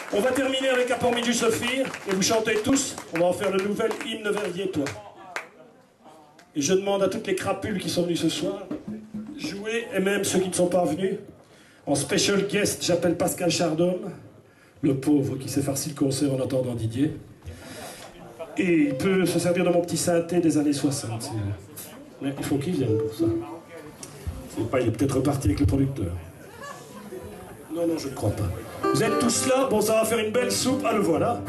On va terminer avec Appormidju Sophir, et vous chantez tous, on va en faire le nouvel hymne Verviers-toi. Et je demande à toutes les crapules qui sont venues ce soir, jouer, et même ceux qui ne sont pas venus. En special guest, j'appelle Pascal Chardhomme, le pauvre qui s'est farci le concert en attendant Didier. Et il peut se servir de mon petit synthé des années 60. Mais il faut qu'il vienne pour ça. Pas, il est peut-être reparti avec le producteur. Non, non, je ne crois pas. Vous êtes tous là? Bon, ça va faire une belle soupe. Ah, le voilà.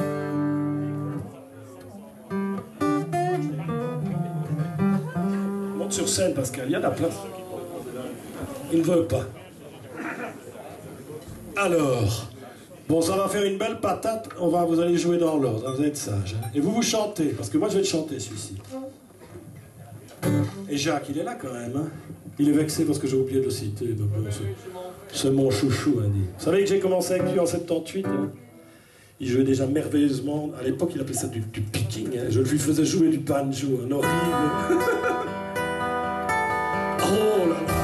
Monte sur scène, Pascal, il y a de la place. Il ne veut pas. Alors, bon, ça va faire une belle patate. Vous allez jouer dans l'ordre, vous allez être sage. Hein. Et vous chantez, parce que moi je vais le chanter celui-ci. Et Jacques, il est là quand même. Hein. Il est vexé parce que j'ai oublié de le citer. Bon, c'est mon chouchou, hein, dit. Vous savez que j'ai commencé avec lui en 78. Hein. Il jouait déjà merveilleusement. À l'époque, il appelait ça du picking. Hein. Je lui faisais jouer du banjo, un horrible. Oh là là.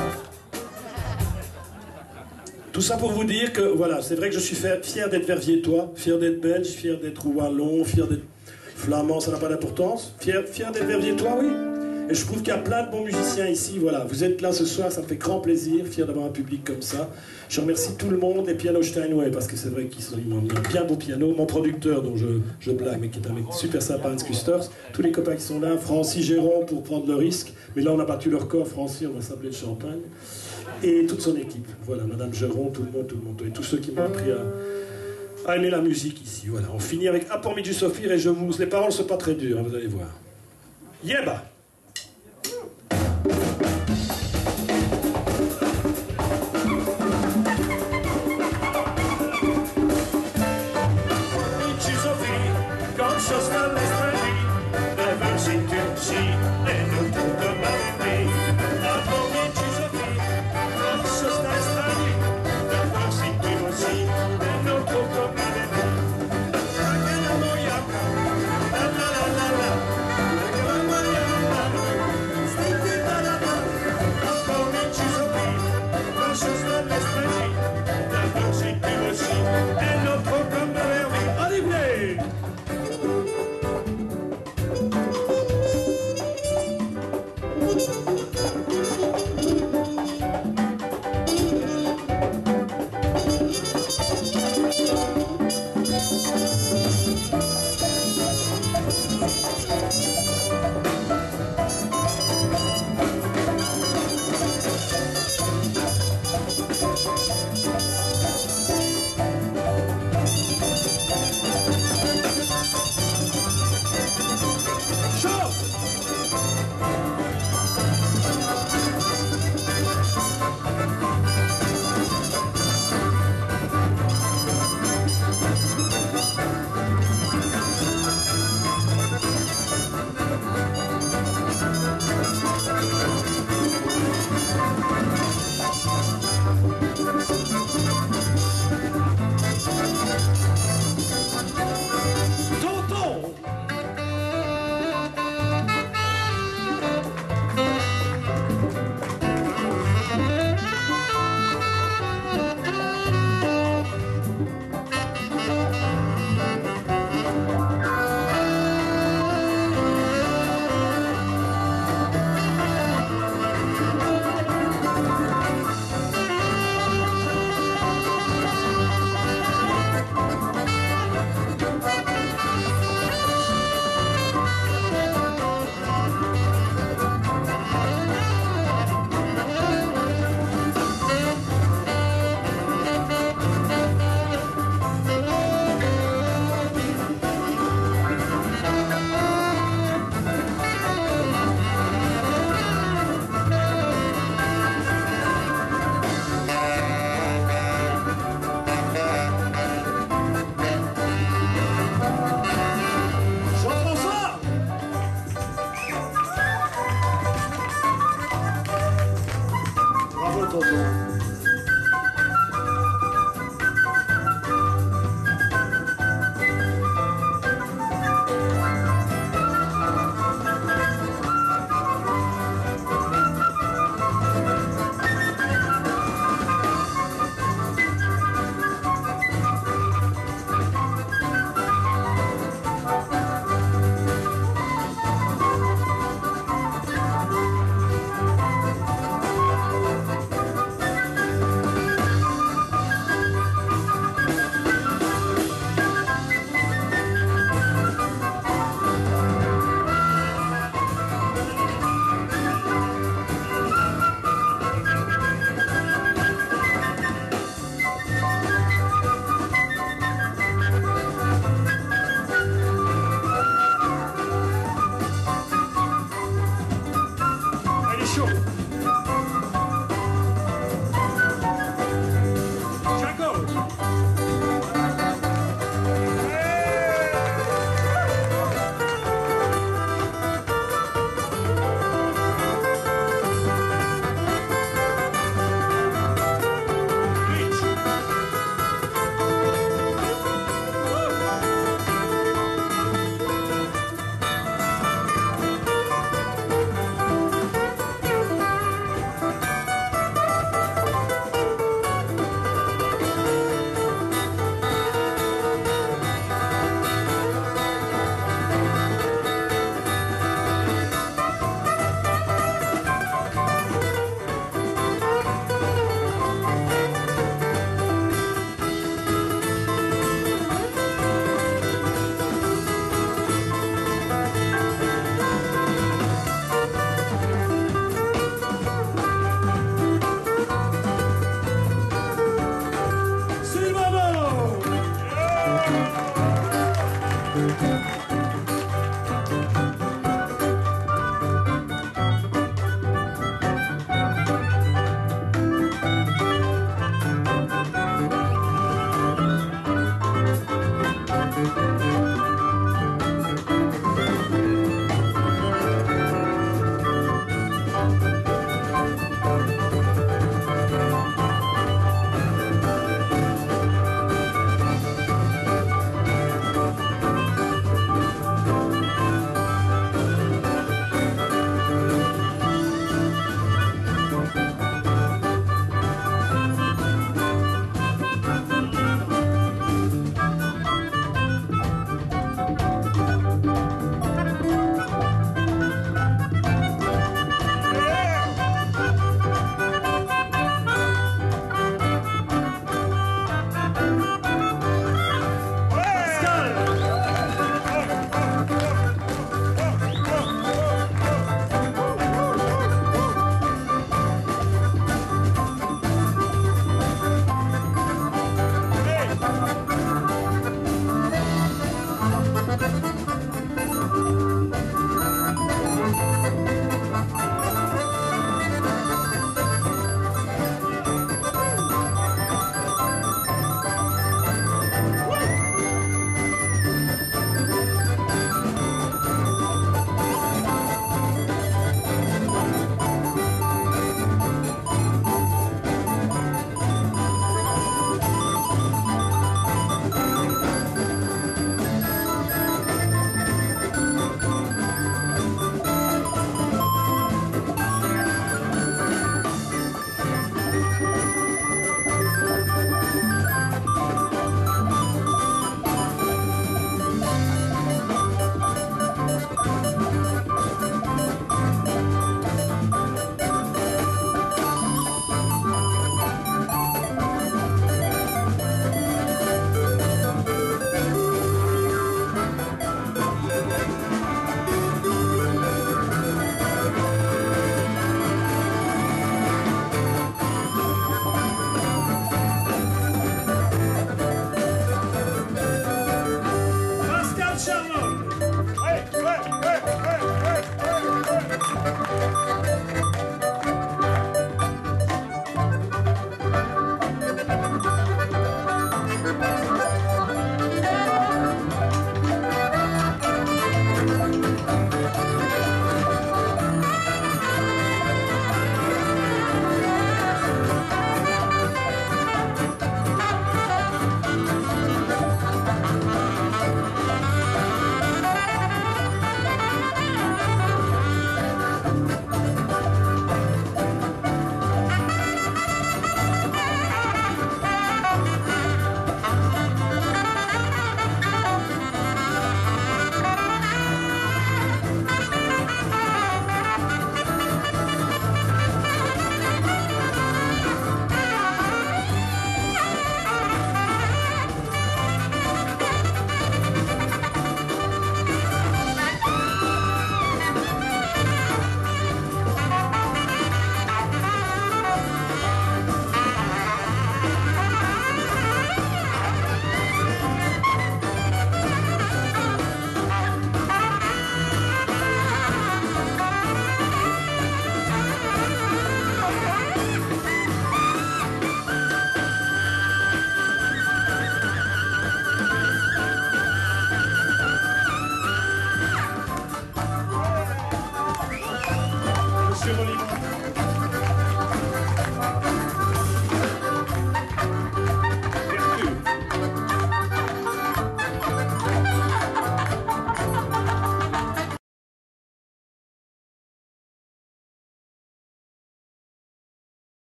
Tout ça pour vous dire que, voilà, c'est vrai que je suis fier d'être verviétois, fier d'être belge, fier d'être wallon, fier d'être flamand, ça n'a pas d'importance. Fier d'être verviétois, oui. Et je trouve qu'il y a plein de bons musiciens ici, voilà. Vous êtes là ce soir, ça me fait grand plaisir, fier d'avoir un public comme ça. Je remercie tout le monde, et Piano Steinway, parce que c'est vrai qu'ils m'ont mis un bien beau piano. Mon producteur, dont je blague, mais qui est un mec super sympa, Hans Kusters. Tous les copains qui sont là, Francis, Géron, pour prendre le risque. Mais là, on a battu leur corps, Francis, on va s'appeler de Champagne. Et toute son équipe, voilà, Madame Geron, tout le monde, et tous ceux qui m'ont appris à aimer la musique ici, voilà. On finit avec Appormidju Sophir, et les paroles sont pas très dures, hein, vous allez voir. Yeba!